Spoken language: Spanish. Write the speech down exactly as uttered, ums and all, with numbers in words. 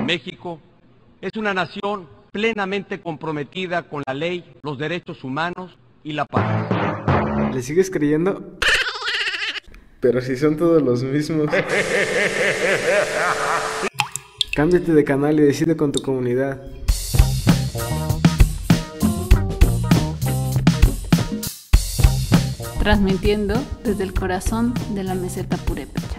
México es una nación plenamente comprometida con la ley, los derechos humanos y la paz. ¿Le sigues creyendo? Pero si son todos los mismos. Cámbiate de canal y decide con tu comunidad. Transmitiendo desde el corazón de la meseta purépecha.